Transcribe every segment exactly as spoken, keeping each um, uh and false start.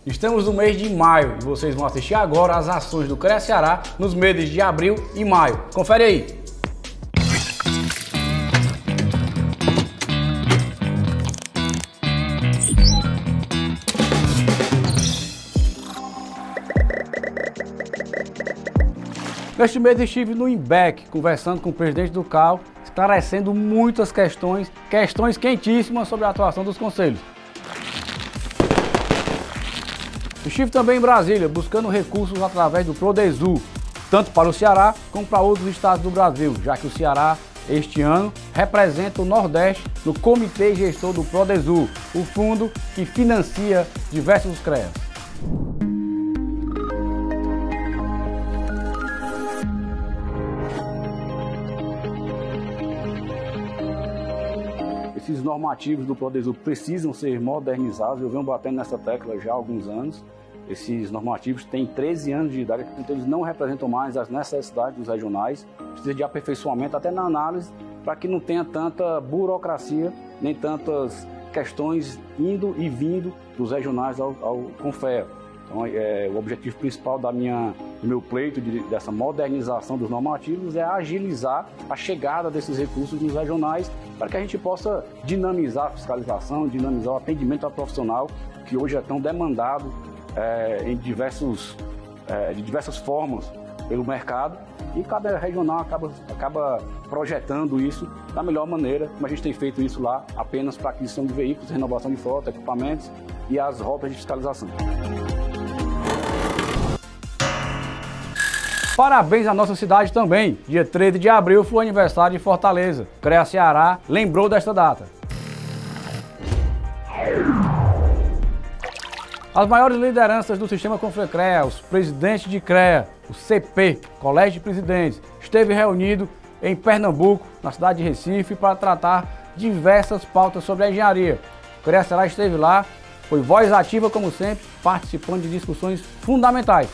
Estamos no mês de maio e vocês vão assistir agora as ações do CREA Ceará nos meses de abril e maio. Confere aí! Neste mês estive no INBEC, conversando com o presidente do C A U, esclarecendo muitas questões, questões quentíssimas sobre a atuação dos conselhos. Estive também em Brasília, buscando recursos através do Prodesul, tanto para o Ceará como para outros estados do Brasil, já que o Ceará, este ano, representa o Nordeste no Comitê Gestor do Prodesul, o fundo que financia diversos CREAs. Esses normativos do Prodesul precisam ser modernizados, eu venho batendo nessa tecla já há alguns anos. Esses normativos têm treze anos de idade, então eles não representam mais as necessidades dos regionais, precisa de aperfeiçoamento até na análise, para que não tenha tanta burocracia, nem tantas questões indo e vindo dos regionais ao, ao CONFEA. Então, é, o objetivo principal da minha, do meu pleito de, dessa modernização dos normativos é agilizar a chegada desses recursos nos regionais para que a gente possa dinamizar a fiscalização, dinamizar o atendimento ao profissional, que hoje é tão demandado é, em diversos, é, de diversas formas pelo mercado, e cada regional acaba, acaba projetando isso da melhor maneira, como a gente tem feito isso lá, apenas para aquisição de veículos, renovação de frota, equipamentos e as rotas de fiscalização. Parabéns à nossa cidade também. Dia treze de abril foi o aniversário de Fortaleza. O CREA Ceará lembrou desta data. As maiores lideranças do sistema Confecrea, os presidentes de CREA, o C P, Colégio de Presidentes, esteve reunido em Pernambuco, na cidade de Recife, para tratar diversas pautas sobre a engenharia. O CREA Ceará esteve lá, foi voz ativa como sempre, participando de discussões fundamentais.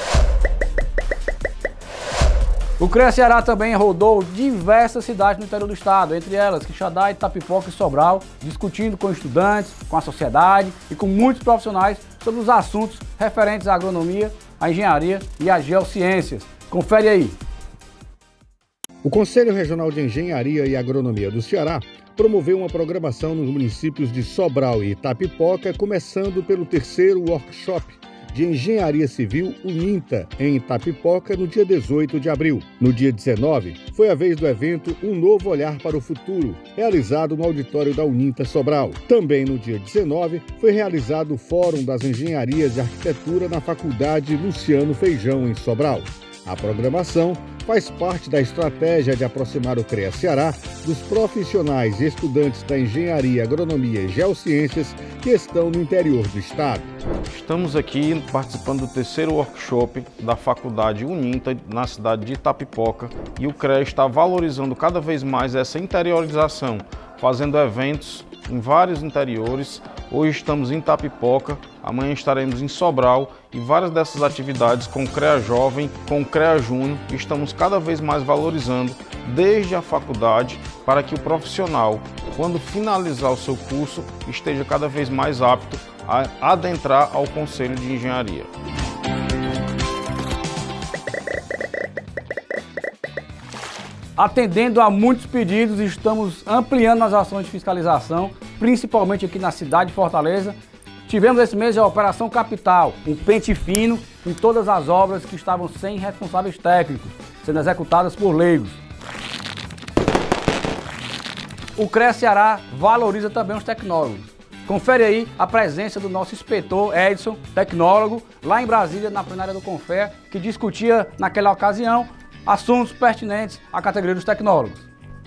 O CREA Ceará também rodou diversas cidades no interior do estado, entre elas Quixadá, Itapipoca e Sobral, discutindo com estudantes, com a sociedade e com muitos profissionais sobre os assuntos referentes à agronomia, à engenharia e às geociências. Confere aí! O Conselho Regional de Engenharia e Agronomia do Ceará promoveu uma programação nos municípios de Sobral e Itapipoca, começando pelo terceiro workshop de Engenharia Civil UNINTA, em Itapipoca, no dia dezoito de abril. No dia dezenove, foi a vez do evento Um Novo Olhar para o Futuro, realizado no auditório da UNINTA Sobral. Também no dia dezenove, foi realizado o Fórum das Engenharias e Arquitetura na Faculdade Luciano Feijão, em Sobral. A programação faz parte da estratégia de aproximar o CREA Ceará dos profissionais e estudantes da engenharia, agronomia e geociências que estão no interior do estado. Estamos aqui participando do terceiro workshop da Faculdade UNINTA na cidade de Itapipoca, e o CREA está valorizando cada vez mais essa interiorização, fazendo eventos em vários interiores. Hoje estamos em Itapipoca, amanhã estaremos em Sobral, e várias dessas atividades com o CREA Jovem, com o CREA Júnior, estamos cada vez mais valorizando desde a faculdade, para que o profissional, quando finalizar o seu curso, esteja cada vez mais apto a adentrar ao Conselho de Engenharia. Atendendo a muitos pedidos, estamos ampliando as ações de fiscalização, principalmente aqui na cidade de Fortaleza. Tivemos esse mês a Operação Capital, um pente fino em todas as obras que estavam sem responsáveis técnicos, sendo executadas por leigos. O CREA Ceará valoriza também os tecnólogos. Confere aí a presença do nosso inspetor Edson, tecnólogo, lá em Brasília, na plenária do CONFEA, que discutia naquela ocasião assuntos pertinentes à categoria dos tecnólogos.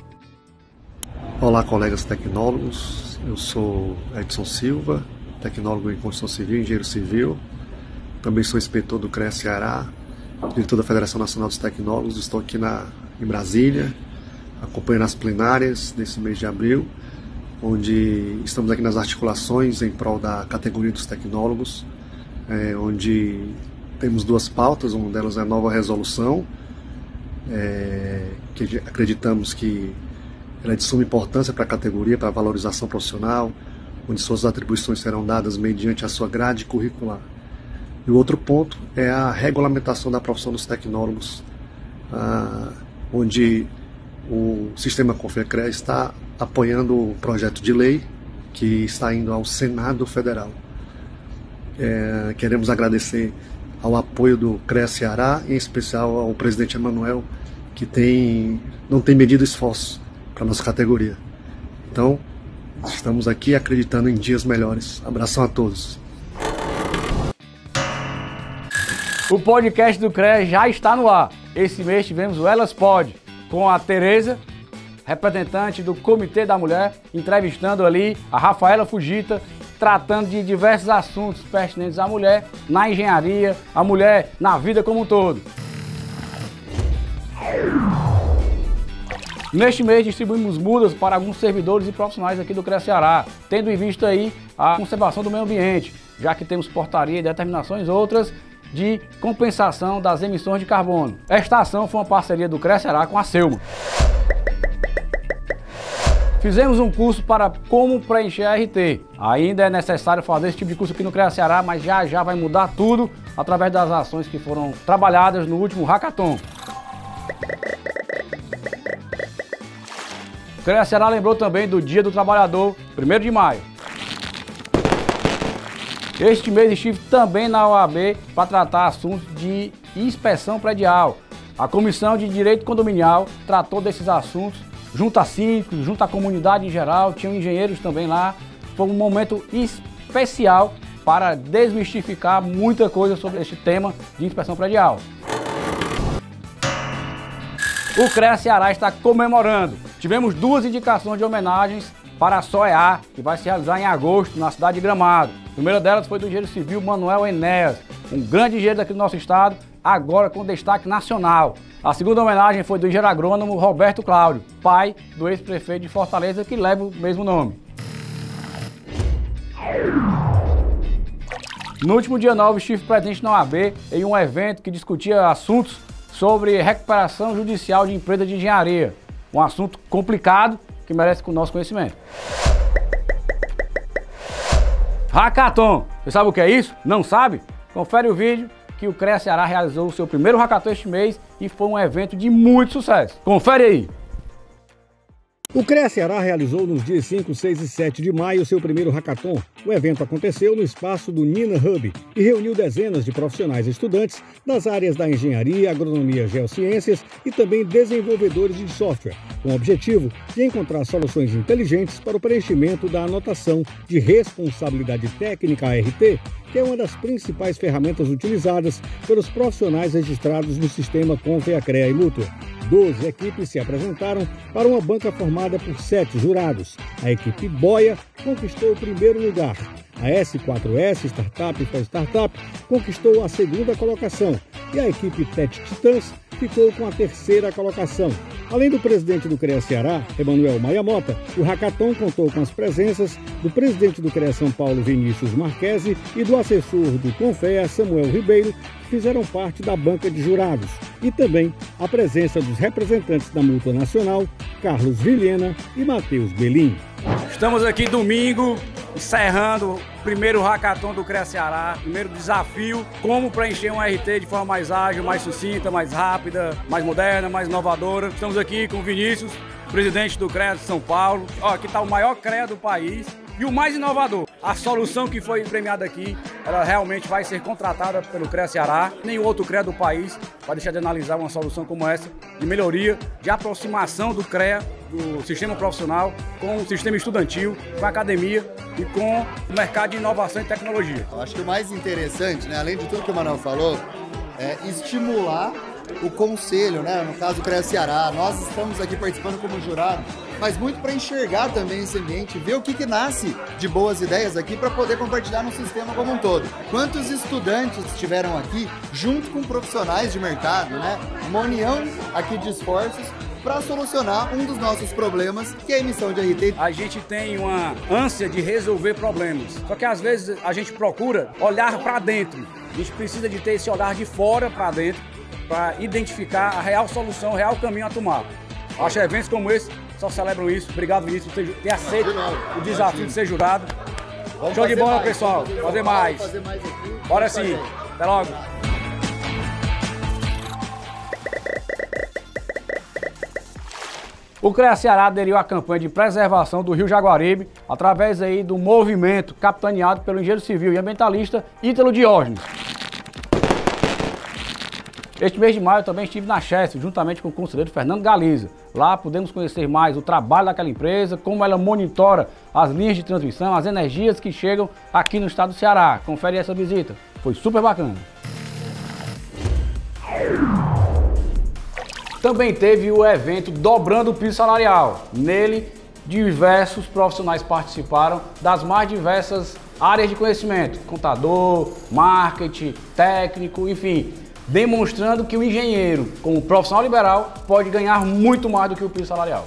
Olá, colegas tecnólogos, eu sou Edson Silva, tecnólogo em construção civil e engenheiro civil. Também sou inspetor do CREA Ceará, diretor da Federação Nacional dos Tecnólogos. Estou aqui na, em Brasília, acompanhando as plenárias desse mês de abril, onde estamos aqui nas articulações em prol da categoria dos tecnólogos, é, onde temos duas pautas. Uma delas é a nova resolução, é, que acreditamos que ela é de suma importância para a categoria, para a valorização profissional, onde suas atribuições serão dadas mediante a sua grade curricular. E o outro ponto é a regulamentação da profissão dos tecnólogos, ah, onde o sistema Confecre está apoiando o projeto de lei que está indo ao Senado Federal. É, queremos agradecer ao apoio do CREA Ceará, em especial ao presidente Emanuel, que tem, não tem medido esforço para a nossa categoria. Então, estamos aqui acreditando em dias melhores. Abração a todos. O podcast do CREA já está no ar. Esse mês tivemos o Elas Pod, com a Tereza, representante do Comitê da Mulher, entrevistando ali a Rafaela Fujita, tratando de diversos assuntos pertinentes à mulher na engenharia, a mulher na vida como um todo. Neste mês distribuímos mudas para alguns servidores e profissionais aqui do CREA Ceará, tendo em vista aí a conservação do meio ambiente, já que temos portaria e determinações outras de compensação das emissões de carbono. Esta ação foi uma parceria do CREA Ceará com a Selma. Fizemos um curso para como preencher a R T. Ainda é necessário fazer esse tipo de curso aqui no CREA Ceará, mas já já vai mudar tudo através das ações que foram trabalhadas no último Hackathon. O CREA Ceará lembrou também do Dia do Trabalhador, primeiro de maio. Este mês estive também na O A B para tratar assuntos de inspeção predial. A Comissão de Direito Condominial tratou desses assuntos junto a síndicos, junto à comunidade em geral, tinham engenheiros também lá. Foi um momento especial para desmistificar muita coisa sobre este tema de inspeção predial. O CREA Ceará está comemorando. Tivemos duas indicações de homenagens para a SOEA, que vai se realizar em agosto na cidade de Gramado. A primeira delas foi do engenheiro civil Manuel Enéas, um grande engenheiro daqui do nosso estado, agora com destaque nacional. A segunda homenagem foi do engenheiro agrônomo Roberto Cláudio, pai do ex-prefeito de Fortaleza, que leva o mesmo nome. No último dia nove, estive presente na O A B em um evento que discutia assuntos sobre recuperação judicial de empresas de engenharia. Um assunto complicado que merece o nosso conhecimento. Hackathon. Você sabe o que é isso? Não sabe? Confere o vídeo que o CREA Ceará realizou o seu primeiro Hackathon este mês e foi um evento de muito sucesso. Confere aí! O CREA Ceará realizou nos dias cinco, seis e sete de maio seu primeiro Hackathon. O evento aconteceu no espaço do Nina Hub e reuniu dezenas de profissionais e estudantes das áreas da engenharia, agronomia, geociências e também desenvolvedores de software, com o objetivo de encontrar soluções inteligentes para o preenchimento da anotação de responsabilidade técnica A R T, que é uma das principais ferramentas utilizadas pelos profissionais registrados no sistema Confecre e Mútua. doze equipes se apresentaram para uma banca formada por sete jurados. A equipe Boia conquistou o primeiro lugar. A S quatro S, Startup for Startup, conquistou a segunda colocação e a equipe Tech Titãs ficou com a terceira colocação. Além do presidente do CREA Ceará, Emanuel Maia Mota, o Hackathon contou com as presenças do presidente do CREA São Paulo, Vinícius Marquesi, e do assessor do Confea, Samuel Ribeiro, que fizeram parte da banca de jurados. E também a presença dos representantes da Mútua Nacional, Carlos Vilhena e Matheus Belim. Estamos aqui domingo, encerrando o primeiro Hackathon do CREA Ceará, primeiro desafio, como preencher um R T de forma mais ágil, mais sucinta, mais rápida, mais moderna, mais inovadora. Estamos aqui com o Vinícius, presidente do CREA de São Paulo. Ó, aqui está o maior CREA do país e o mais inovador. A solução que foi premiada aqui, ela realmente vai ser contratada pelo CREA Ceará. Nenhum outro CREA do país vai deixar de analisar uma solução como essa, de melhoria, de aproximação do CREA, do sistema profissional, com o sistema estudantil, com a academia e com o mercado de inovação e tecnologia. Eu acho que o mais interessante, né, além de tudo que o Manuel falou, é estimular o conselho, né, no caso do CREA Ceará. Nós estamos aqui participando como jurado, mas muito para enxergar também esse ambiente, ver o que, que nasce de boas ideias aqui para poder compartilhar no sistema como um todo. Quantos estudantes estiveram aqui junto com profissionais de mercado, né, uma união aqui de esforços para solucionar um dos nossos problemas, que é a emissão de R T. A gente tem uma ânsia de resolver problemas, só que às vezes a gente procura olhar para dentro. A gente precisa de ter esse olhar de fora para dentro para identificar a real solução, o real caminho a tomar. Acho que eventos como esse só celebram isso. Obrigado, Vinícius, por ter aceito o desafio de ser jurado. Vamos Show de bola, mais, pessoal. Fazer, Fazer mais. fazer mais aqui. Bora Vamos sim. fazer. Até logo. O CREA Ceará aderiu à campanha de preservação do Rio Jaguaribe através aí do movimento capitaneado pelo engenheiro civil e ambientalista Ítalo Diógenes. Este mês de maio eu também estive na Chesf, juntamente com o conselheiro Fernando Galiza. Lá podemos conhecer mais o trabalho daquela empresa, como ela monitora as linhas de transmissão, as energias que chegam aqui no estado do Ceará. Confere essa visita, foi super bacana. Também teve o evento Dobrando o Piso Salarial. Nele, diversos profissionais participaram das mais diversas áreas de conhecimento. Contador, marketing, técnico, enfim. Demonstrando que o engenheiro, como profissional liberal, pode ganhar muito mais do que o piso salarial.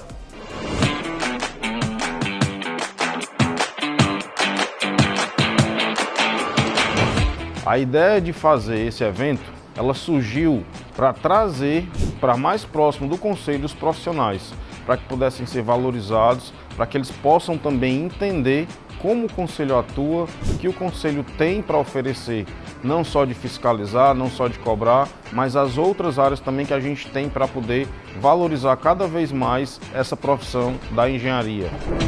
A ideia de fazer esse evento, ela surgiu para trazer para mais próximo do conselho os profissionais, para que pudessem ser valorizados, para que eles possam também entender como o conselho atua, o que o conselho tem para oferecer, não só de fiscalizar, não só de cobrar, mas as outras áreas também que a gente tem para poder valorizar cada vez mais essa profissão da engenharia.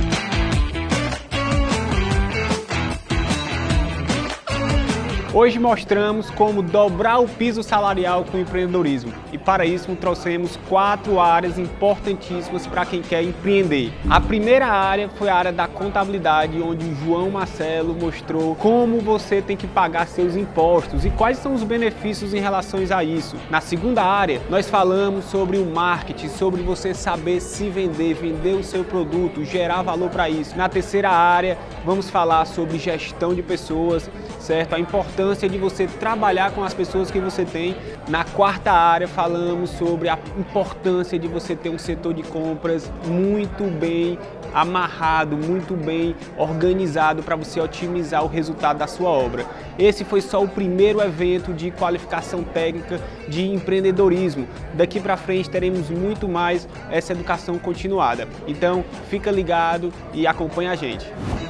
Hoje mostramos como dobrar o piso salarial com o empreendedorismo e para isso trouxemos quatro áreas importantíssimas para quem quer empreender. A primeira área foi a área da contabilidade, onde o João Marcelo mostrou como você tem que pagar seus impostos e quais são os benefícios em relação a isso. Na segunda área, nós falamos sobre o marketing, sobre você saber se vender, vender o seu produto, gerar valor para isso. Na terceira área, vamos falar sobre gestão de pessoas, certo? A importância de você trabalhar com as pessoas que você tem. Na quarta área falamos sobre a importância de você ter um setor de compras muito bem amarrado, muito bem organizado para você otimizar o resultado da sua obra. Esse foi só o primeiro evento de qualificação técnica de empreendedorismo. Daqui para frente teremos muito mais essa educação continuada. Então fica ligado e acompanha a gente.